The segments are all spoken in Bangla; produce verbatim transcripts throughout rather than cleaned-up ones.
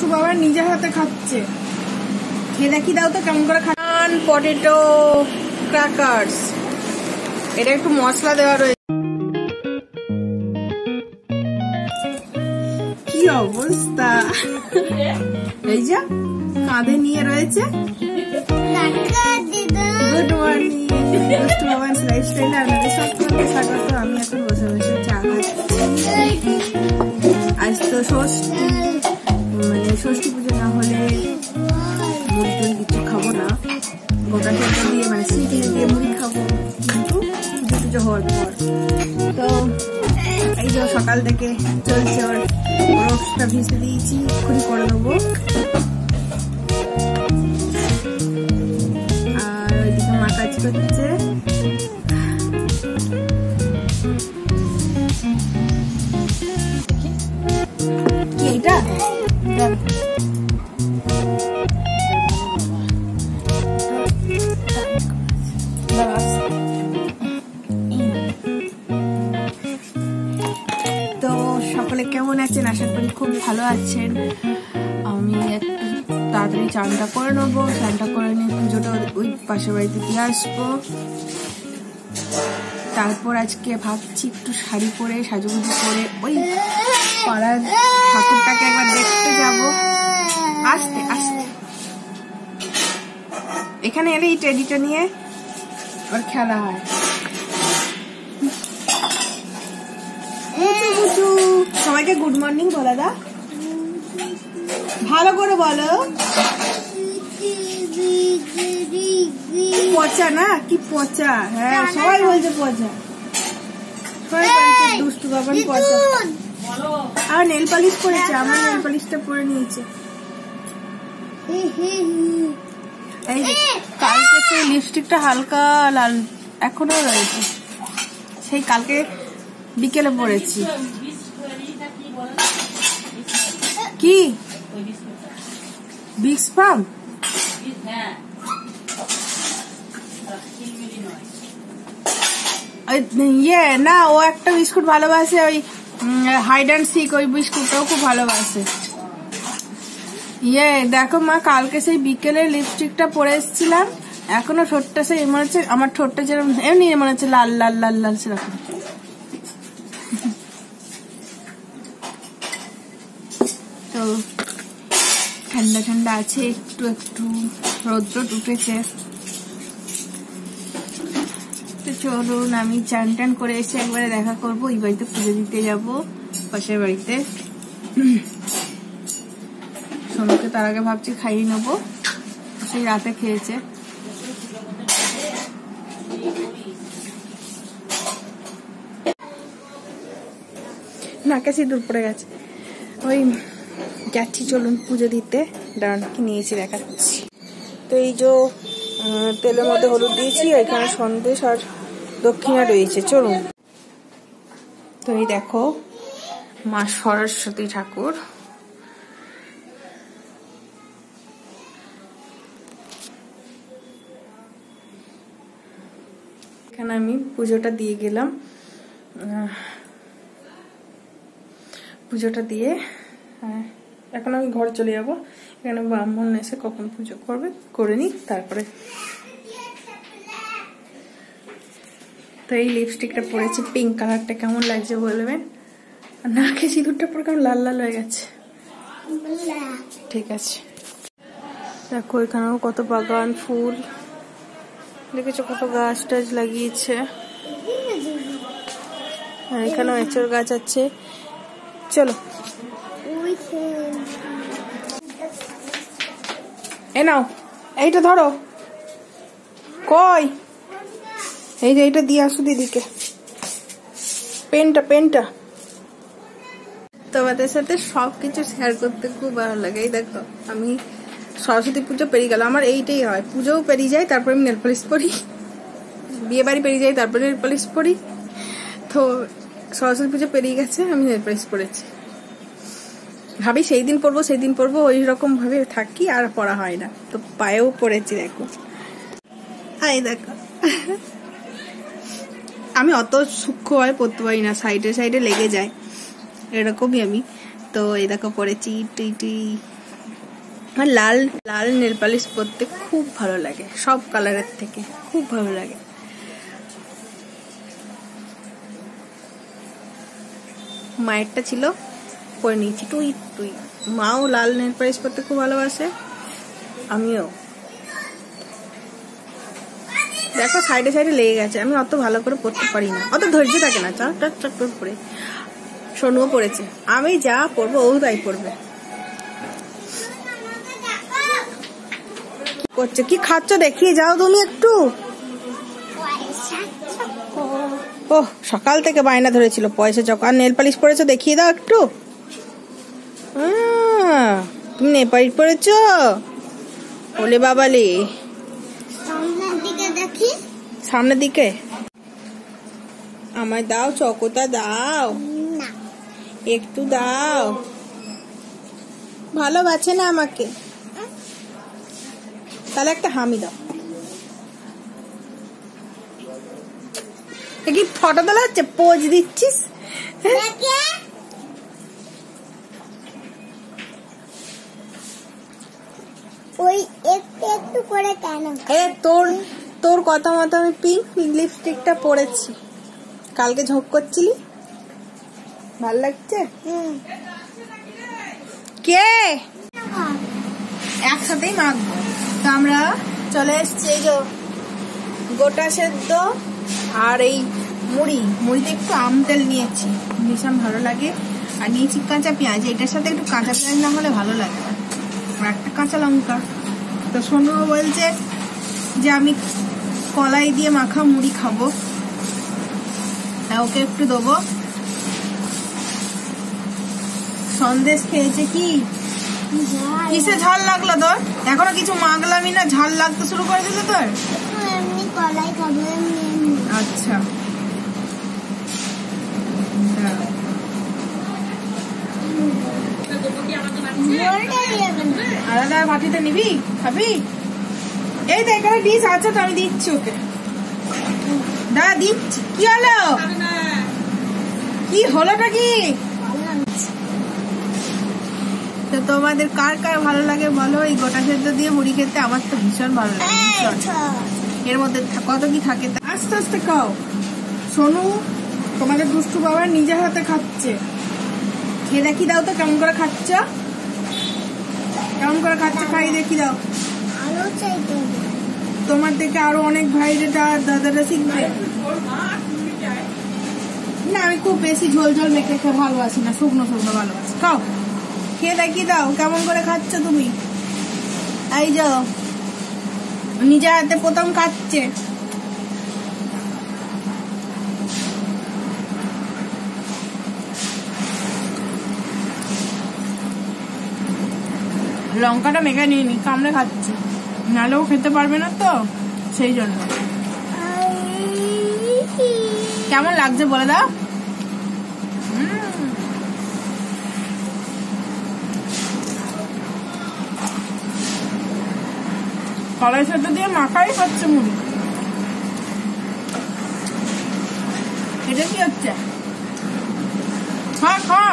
দুষ্টু বাবা নিজের হাতে খাচ্ছে। খেয়ে দেখি দাও তো কেমন করে খান। পটেটো ক্র্যাকার্স, এটা একটু মশলা দেওয়া রয়েছে। কি অবস্থা, এই যা কাঁধে নিয়ে রয়েছে। গুড মর্নিং, দুষ্টু বাবান লাইফস্টাইলে আপনাদের সকলকে স্বাগত। আমি এখন বসে বসে চা খাচ্ছি। আজ তো ষষ্ঠী, মানে ষষ্ঠী পুজো না হলে মুড়ি টুড়ি কিছু খাবো না, গোটা টোটা দিয়ে মানে সিটি দিয়ে মুড়ি খাবো, কিন্তু পুজো পুজো হওয়ার পর। তো এই যে সকাল থেকে চলছে, ওর রোস্টটা ভিজে দিয়েছি, এক্ষুনি করে দেবো। আর ওইদিকে মা কাজ করছে। কি এটা? তো সকলে কেমন আছেন? আশা করি খুব ভালো আছেন। আমি একটু তাড়াতাড়ি চানটা করে নেবো, চানটা করে নিয়ে পুজোটা ওই পাশের বাড়িতে দিয়ে আসবো। তারপর আজকে ভাবছি একটু শাড়ি পরে সাজুগুজু করে ওই পাড়ার ঠাকুরটাকে একবার দেখতে যাব। আসতে আসতে এখানে এলে এই টেডিটা নিয়ে ওর খেলা হয়। সবাইকে গুড মর্নিং বলে দা, ভালো করে বলো। পচা না, কি পচা? হ্যাঁ সবাই বলছে পচা, সবাই বলছে দুষ্টু বাবান পচা। আর নেল পালিশ পরেছে, আমার নেল পালিশটা পরে নিয়েছে। এই কালকে সেই লিপস্টিকটা হালকা লাল এখনো রয়েছে, সেই কালকে বিকেলে পরেছি। কি বিক্স ফার্ম? ইয়ে না, ও একটা বিস্কুট ভালোবাসে, ওই হাইড অ্যান্ড সিক, ওই বিস্কুটটাও খুব ভালোবাসে। ইয়ে দেখো মা, কালকে সেই বিকেলে লিপস্টিকটা পরে এসেছিলাম, এখনো ঠোঁটটা সেই মনে হচ্ছে আমার ঠোঁটটা যেরকম এমনি মনে হচ্ছে লাল লাল লাল লাল সেরকম। তো ঠান্ডা ঠান্ডা আছে, একটু একটু রৌদ্র উঠেছে। তো চলুন আমি চান টান করে এসে একবারে দেখা করবো। ওই বাড়িতে পুজো দিতে যাবো, পাশের বাড়িতে। সোনুকে তার আগে ভাবছি খাইয়ে নেবো, সেই রাতে খেয়েছে। নাকে সিঁদুর পড়ে গেছে। ওই যাচ্ছি, চলুন পুজো দিতে। দাঁড়ান কি নিয়েছি দেখাচ্ছি। তো এই যে তেলের মধ্যে হলুদ দিয়েছি, এখানে সন্দেশ আর দক্ষিণা রয়েছে, চলুন। তো এই দেখো মা সরস্বতী ঠাকুর। এখানে আমি পুজোটা দিয়ে গেলাম, পুজোটা দিয়ে এখন আমি ঘরে চলে যাবো। এখানে ব্রাহ্মণ এসে কখন পুজো করবে করে নি, তারপরে। তো এই লিপস্টিকটা পরেছি, পিঙ্ক কালারটা কেমন লাগছে বলবেন। আর নাকে সিঁদুরটা পরে কেমন লাল লাল হয়ে গেছে। ঠিক আছে, দেখো এখানেও কত বাগান ফুল দেখেছো, কত গাছ টাছ লাগিয়েছে। এখানেও এঁচড় গাছ আছে। চলো এ নাও, এইটা ধরো। কই এই যে এইটা দিয়ে আসো দিদিকে, পেনটা পেনটা। তোমাদের সাথে সবকিছু শেয়ার করতে খুব ভালো লাগে। এই দেখো আমি সরস্বতী পুজো পেরিয়ে গেল, আমার এইটাই হয়, পুজোও পেরিয়ে যায় তারপরে আমি নেল পলিশ পরি, বিয়ে বাড়ি পেরিয়ে যায় তারপরে নেল পলিশ পরি। তো সরস্বতী পুজো পেরিয়ে গেছে, আমি নেল পলিশ পরেছি। ভাবি সেই দিন পরবো সেই দিন পরবো, ওই রকম ভাবে থাকি, আর পরা হয় না। তো পায়েও পরেছি দেখো, এই দেখো। আমি অত সূক্ষ্ম হয় পরতে পারি না, সাইডে সাইডে লেগে যায়, এরকমই আমি। তো এই দেখো পরেছি টুই টুই আমার লাল লাল নেল পালিশ পরতে খুব ভালো লাগে, সব কালারের থেকে খুব ভালো লাগে। মায়েরটা ছিল, পরে নিয়েছি। তুই তুই মাও লাল নেল পালিশ পরতে খুব ভালোবাসে, আমিও। দেখো সাইডে সাইডে লেগে গেছে, আমি অত ভালো করে পরতে পারি না, অত ধৈর্য থাকে না। চট চট চট করে পরে সোনুও পড়েছে, আমি যা পরবো ও তাই পরবে। করছে কি খাচ্ছ দেখিয়ে যাও তুমি একটু। ও সকাল থেকে বায়না ধরেছিল পয়সা চক, আর নেল পালিশ পরেছো দেখিয়ে দাও একটু। তুমি নেল পালিশ পরেছো? ওলে বাবালে, সামনের দিকে আমায় দাও, চকোটা দাও, একটু দাও। ভালোবাসে না আমাকে, তাহলে একটা হামি দাও। কি ফটো তোলা হচ্ছে, পোজ দিচ্ছিস? ওই একটু একটু করে কেন? এ তোর তোর কথা মতো আমি পিঙ্ক পিঙ্ক লিপস্টিকটা পরেছি, কালকে ঝোঁক করছিলি, ভাল লাগছে? কে একসাথেই মাখবো। তো আমরা চলে এসছি, এই যে গোটা সেদ্ধ আর এই মুড়ি, মুড়িতে একটু আম তেল নিয়েছি, ভীষণ ভালো লাগে। আর নিয়েছি কাঁচা পেঁয়াজ, এটার সাথে একটু কাঁচা পেঁয়াজ না হলে ভালো লাগে না, আর একটা কাঁচা লঙ্কা। তো সোনু বলছে যে আমি কলাই দিয়ে মাখা মুড়ি খাবো, হ্যাঁ ওকে একটু দেবো। সন্দেশ খেয়েছে। কি কিসে ঝাল লাগলো তোর? এখনো কিছু মাগলামি না, ঝাল লাগতে শুরু করে দিল তোর? কলাই খাবো। আচ্ছা আলাদা বাটিতে নিবি, খাবি? এই তো এখানে ডিশ আছে, তো আমি দিচ্ছি ওকে, দাদা দিচ্ছি। কি হলো, কি হলোটা কি? তো তোমাদের কার কার ভালো লাগে বলো এই গোটা সেদ্ধ দিয়ে মুড়ি খেতে? আমার তো ভীষণ ভালো লাগে, এর মধ্যে কত কি থাকে। আস্তে আস্তে খাও। সোনু তোমাদের দুষ্টু বাবা নিজের হাতে খাচ্ছে, খেয়ে দেখি দাও তো কেমন করে খাচ্ছ, কেমন করে খাচ্ছে, খাই দেখি দাও। তোমার থেকে আরো অনেক ভাইরা দাদারা শিখবে না। আমি খুব বেশি ঝোল ঝোল মেখে খেয়ে ভালোবাসি না, শুকনো শুকনো ভালোবাসি। খাও, খেয়ে দেখি দাও কেমন করে খাচ্ছ তুমি। এই যাও, নিজের হাতে প্রথম খাচ্ছে। লঙ্কাটা মেখে নিয়ে নি, কামড়ে খাচ্ছি, নাহলেও খেতে পারবে না তো, সেই জন্য। কেমন লাগছে বলে দাও। কলাই সেদ্ধ দিয়ে মাখাই খাচ্ছে মুড়ি। এটা কি হচ্ছে? খা খা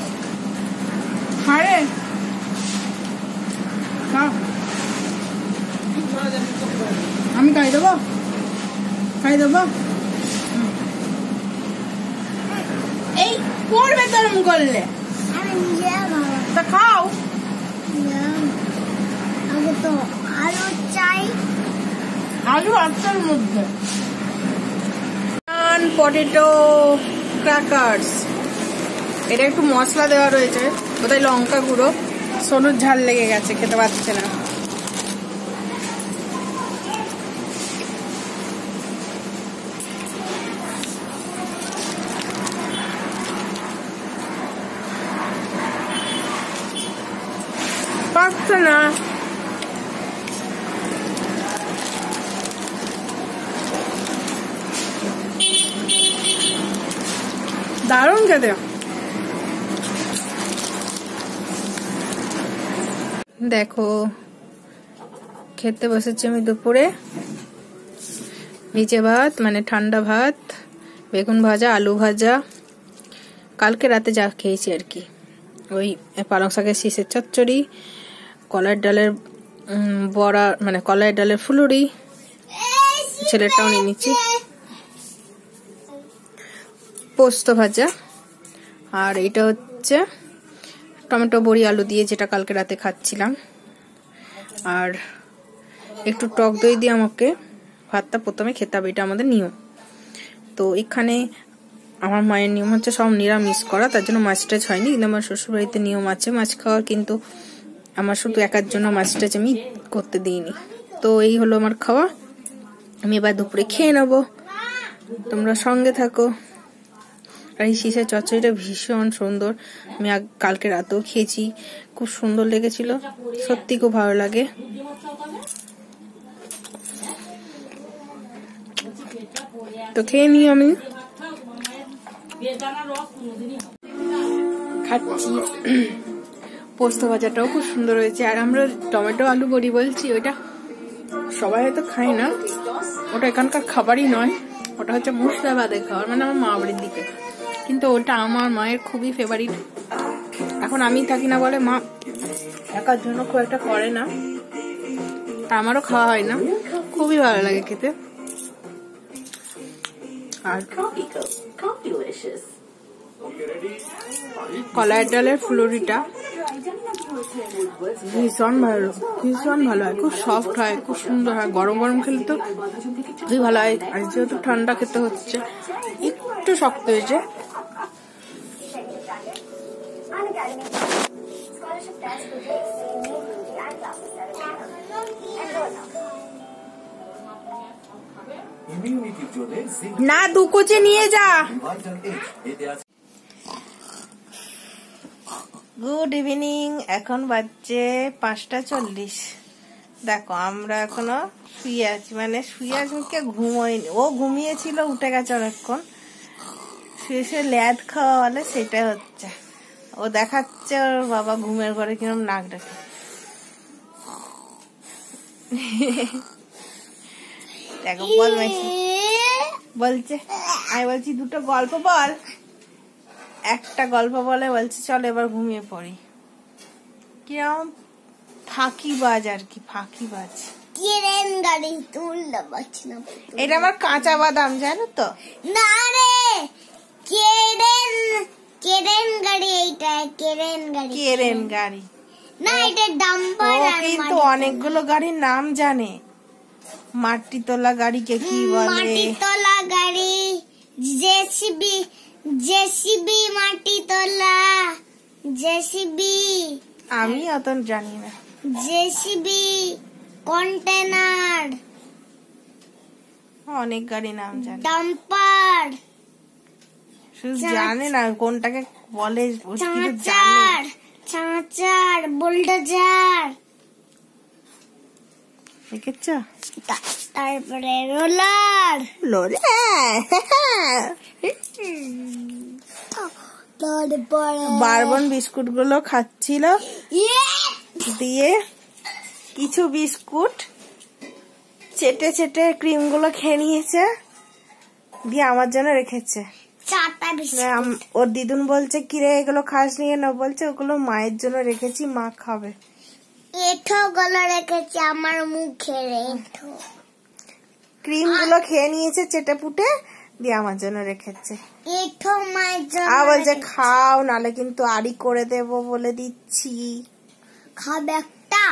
খা রে, আমি খাই দেবো, খাই দেবো। এই পড়বে তরম করলে, তা খাও। তো আলু চাই, আলু আটটার মধ্যে। পটেটো ক্র্যাকার্স, এটা একটু মশলা দেওয়া রয়েছে, বোধহয় লঙ্কা গুঁড়ো। সোনুর ঝাল লেগে গেছে, খেতে পারছে না। পারছে না। দারুণ খেতে। দেখো খেতে বসেছি আমি দুপুরে, নিচে ভাত মানে ঠান্ডা ভাত, বেগুন ভাজা, আলু ভাজা, কালকে রাতে যা খেয়েছি আর কি। ওই পালং শাকের শীষের চচ্চড়ি, কলার ডালের বড়া মানে কলার ডালের ফুলুরি, ছেলেটাও নিয়ে নিচ্ছি, পোস্ত ভাজা, আর এটা হচ্ছে টমেটো বড়ি আলু দিয়ে যেটা কালকে রাতে খাচ্ছিলাম, আর একটু টক দই দিয়ে আমাকে ভাতটা প্রথমে খেতে হবে, এটা আমাদের নিয়ম। তো এখানে আমার মায়ের নিয়ম হচ্ছে সব নিরামিষ করা, তার জন্য মাছ টাছ হয়নি, কিন্তু আমার শ্বশুরবাড়িতে নিয়ম আছে মাছ খাওয়ার, কিন্তু আমার শুধু একার জন্য মাছ টাছ আমি করতে দিইনি। তো এই হলো আমার খাওয়া, আমি এবার দুপুরে খেয়ে নেবো, তোমরা সঙ্গে থাকো। আর এই শীষের চচ্চড়িটা ভীষণ সুন্দর, আমি কালকে রাতেও খেয়েছি, খুব সুন্দর লেগেছিল, সত্যি খুব ভালো লাগে। তো খেয়ে নিই, আমি খাচ্ছি। পোস্ত ভাজাটাও খুব সুন্দর হয়েছে। আর আমরা টমেটো আলু বড়ি বলছি, ওইটা সবাই হয়তো খায় না, ওটা এখানকার খাবারই নয়, ওটা হচ্ছে মুর্শিদাবাদের খাবার, মানে আমার মা বাড়ির দিকে, কিন্তু ওটা আমার মায়ের খুবই ফেভারিট। এখন আমি থাকি না বলে মা একার জন্য খুব একটা করে না, আমারও খাওয়া হয় না, খুবই ভালো লাগে খেতে। আর কলার ডালের ফুলুরিটা ভীষণ ভালো, ভীষণ ভালো হয়, খুব সফট হয়, খুব সুন্দর হয়, গরম গরম খেলে তো খুবই ভালো হয়। আর যেহেতু ঠান্ডা খেতে হচ্ছে একটু শক্ত হয়েছে। না দু কোচে নিয়ে যা। গুড ইভিনিং, এখন বাজছে পাঁচটা চল্লিশ। দেখো আমরা এখনো শুয়ে আছি, মানে শুয়ে আছি কে ঘুমোয়নি, ও ঘুমিয়েছিল উঠে গেছে অনেকক্ষণ, শুয়ে শুয়ে ল্যাদ খাওয়া বলে সেটা হচ্ছে, ও দেখাচ্ছে ওর বাবা ঘুমের ঘরে কিরম নাক ডাকে। দেখো বল মাইছি বলছে, আমি বলছি দুটো গল্প বল, একটা গল্প বলে বলছে চল এবার ঘুমিয়ে পড়ি, কিরম ফাঁকিবাজ আর কি, ফাঁকিবাজ। কেরেন গাড়ি তুলতে পারছি না, এটা আমার কাঁচা বাদাম জানো তো। না রে, কেরেন কেরেন গাড়ি, এইটা কেরেন গাড়ি, কেরেন গাড়ি না এটা ডাম্পার। ও কিন্তু অনেকগুলো গাড়ির নাম জানে, মাটি তোলা গাড়িকে কি বলে? মাটি তোলা গাড়ি, জেসিবি, জেসিবি মাটি তোলা, জেসিবি আমি অত জানি না। জেসিবি কন্টেনার, অনেক গাড়ি নাম জানে, ডাম্পার, শুধু জানে না কোনটাকে বলে, চাঁচার, চাঁচার, বুলডোজার, দেখেছ? তারপরে রোলার, বারবন বিস্কুট গুলো খাচ্ছিল, দিয়ে কিছু বিস্কুট চেটে চেটে ক্রিম গুলো খেয়ে নিয়েছে, দিয়ে আমার জন্য রেখেছে। ওর দিদুন বলছে কিরে এগুলো খাস নিয়ে না, বলছে ওগুলো মায়ের জন্য রেখেছি, মা খাবে। এঠো গুলো রেখেছি আমার মুখে, এঠো ক্রিম গুলো খেয়ে নিয়েছে চেটে পুটে, দিয়ে আমার জন্য রেখেছে। এঠো মায়ের জন্য আর বলছে খাও, নালে কিন্তু আড়ি করে দেব বলে দিচ্ছি। খাবে একটা,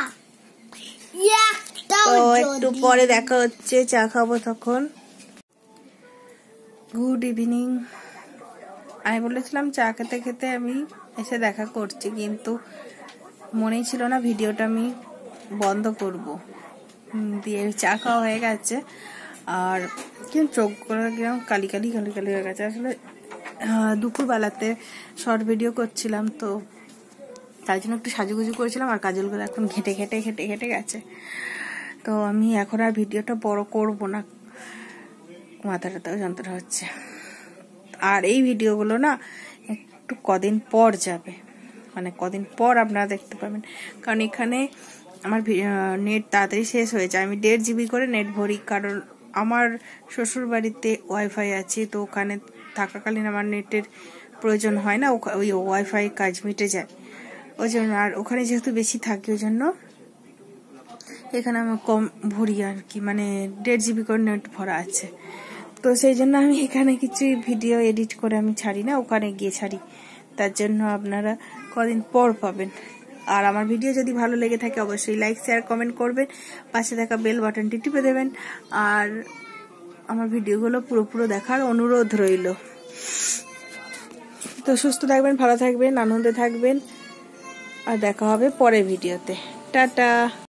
তো একটু পরে দেখা হচ্ছে, চা খাবো তখন। Good evening. আমি বলেছিলাম চা খেতে খেতে আমি এসে দেখা করছি, কিন্তু মনেই ছিল না ভিডিওটা আমি বন্ধ করব, দিয়ে চা খাওয়া হয়ে গেছে। আর কিন্তু চোখগুলো কিরকম কালি কালি কালি কালি হয়ে গেছে, আসলে দুপুরবেলাতে শর্ট ভিডিও করছিলাম, তো তার জন্য একটু সাজুগুজু করেছিলাম, আর কাজলগুলো এখন ঘেটে ঘেটে ঘেটে ঘেটে গেছে। তো আমি এখন আর ভিডিওটা বড় করব না, মাথাটাতেও যন্ত্রণা হচ্ছে। আর এই ভিডিওগুলো না একটু কদিন পর যাবে, মানে কদিন পর আপনারা দেখতে পাবেন, কারণ এখানে আমার নেট তাড়াতাড়ি শেষ হয়ে যায়। আমি দেড় জিবি করে নেট ভরি, কারণ আমার শ্বশুর বাড়িতে ওয়াইফাই আছে, তো ওখানে থাকাকালীন আমার নেটের প্রয়োজন হয় না, ওই ওয়াইফাই কাজ মিটে যায় ওই জন্য। আর ওখানে যেহেতু বেশি থাকি ওই জন্য এখানে আমার কম ভরি আর কি, মানে দেড় জিবি করে নেট ভরা আছে। তো সেই জন্য আমি এখানে কিছু ভিডিও এডিট করে আমি ছাড়ি না, ওখানে গিয়ে ছাড়ি। তার জন্য আপনারা কদিন পর পাবেন। আর আমার ভিডিও যদি ভালো লেগে থাকে অবশ্যই লাইক শেয়ার কমেন্ট করবেন, পাশে থাকা বেল বাটনটি টিপে দেবেন। আর আমার ভিডিওগুলো পুরো পুরো দেখার অনুরোধ রইল। তো সুস্থ থাকবেন, ভালো থাকবেন, আনন্দে থাকবেন, আর দেখা হবে পরের ভিডিওতে। টাটা।